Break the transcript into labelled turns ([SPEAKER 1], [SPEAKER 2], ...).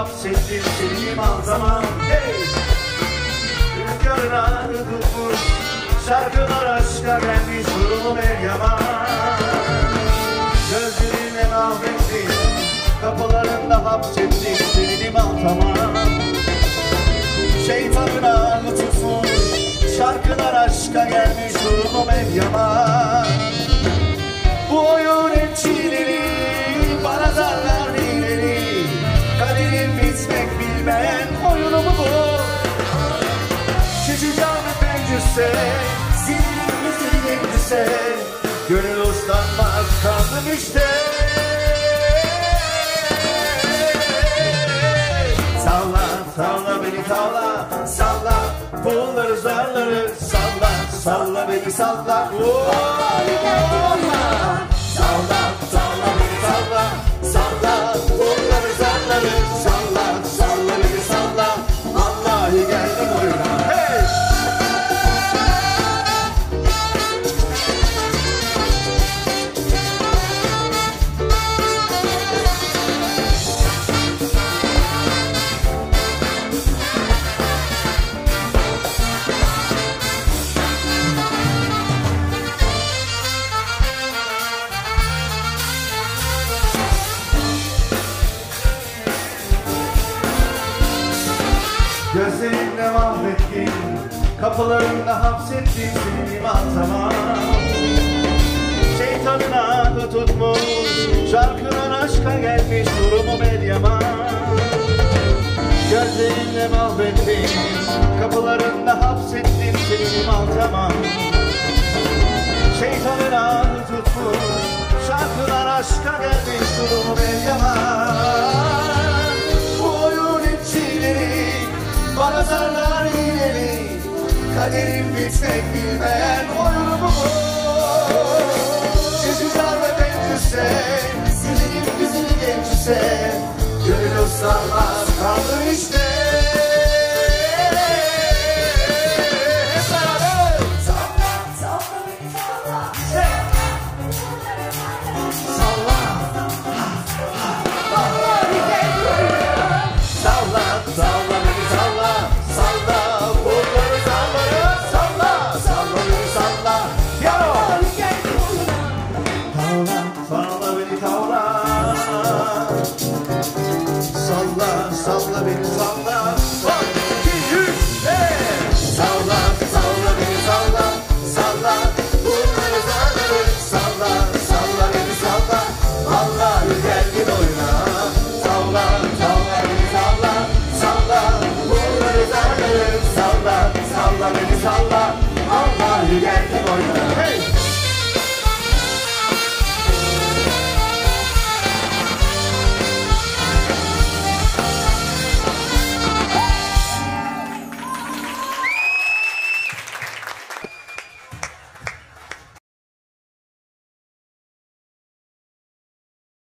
[SPEAKER 1] hapsettim seni iman zaman. Hey! Rüzgarına tutmuş şarkılar aşka gelmiş durumum el yaman. Gözlerine mahvettim, kapılarında hapsettim seni iman zaman. Şeytanına tutmuş şarkılar aşka gelmiş durumum el yaman. Bu oyun etçileri bana zarlar ileri, kaderim bitmek bilmeyen oyunu mu bu? Şişeceğim pencüse, sinirimizi yendise, gönül uslanmaz kaldım işte. Salla, salla beni tavla, salla pulları zarları, salla, salla beni salla. Salla, salla beni salla, salla pulları zarları, salla, salla beni salla. Vallahi geldim oyuna. Hey! Gözlerinle mahvettin, kapılarında hapsettin seni iman tamam. Şeytanına tutmuş, şarkılar aşka gelmiş durumum el yaman. Gözlerinle mahvettin, kapılarında hapsettin seni iman tamam. Şeytanına tutmuş, şarkılar aşka gelmiş durumum el yaman. Bu oyun etçileri bana zarlar ileri, kaderim bitmek bilmeyen oyunu bu. Şişiler ve bencüse, sizin güzeli gençse, gönül uslanmaz kaldım işte. Hep beraber! Salla, salla beni salla. Salla, vallahi geldim. Salla, salla beni salla, salla pulları zarları, salla, salla beni salla. Yo! Tavla, salla beni tavla, salla, salla beni salla.